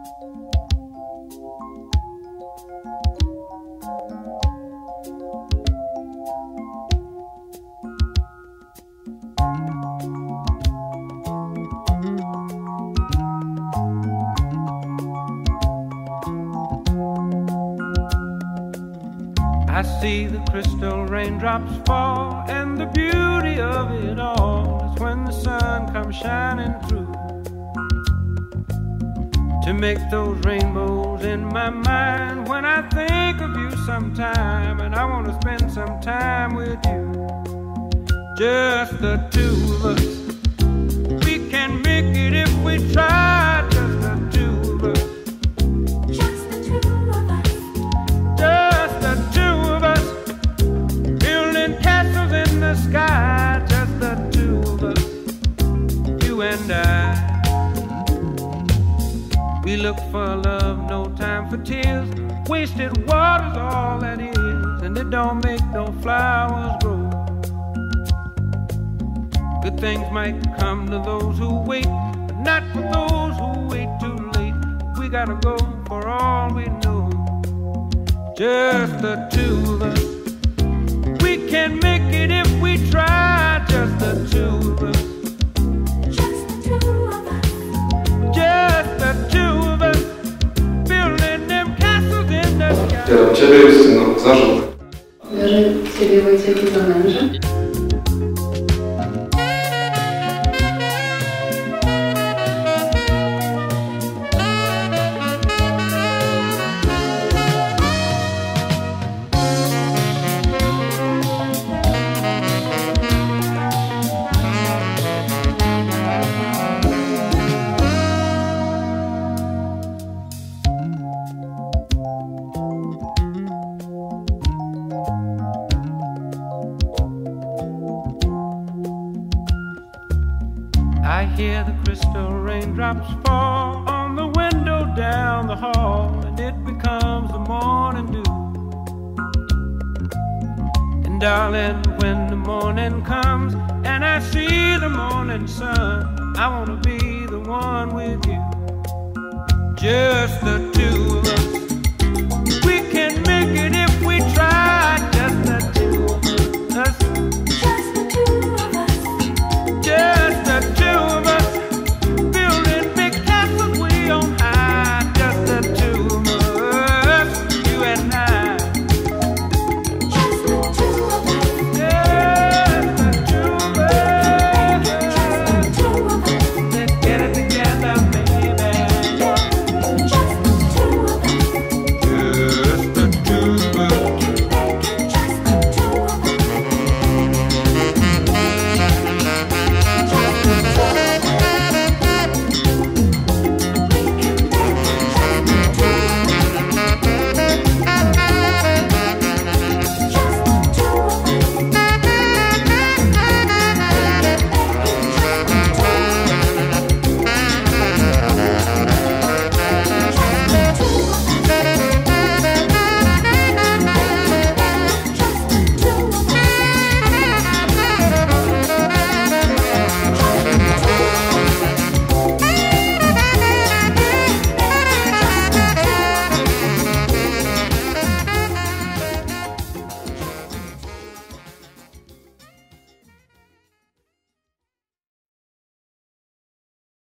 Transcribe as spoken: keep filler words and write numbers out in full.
I see the crystal raindrops fall, and the beauty of it all is when the sun comes shining through to make those rainbows in my mind. When I think of you sometime, and I want to spend some time with you, just the two of us. We can make it if we try, just the two of us. Just the two of us. Just the two of us. Building castles in the sky, just the two of us. You and I. We look for love, no time for tears. Wasted water's all that is, and it don't make no flowers grow. Good things might come to those who wait, but not for those who wait too late. We gotta go for all we know. Just the two of us. We can make it if we try, just the two of us. Just the two of us. Just the two of us. Building them castles in the sky. Ja ciebie, Justyno, za żonę. Biorę ciebie, Wojciechu, za męża. I hear the crystal raindrops fall on the window down the hall, and it becomes the morning dew. And darling, when the morning comes and I see the morning sun, I wanna be the one with you. Just the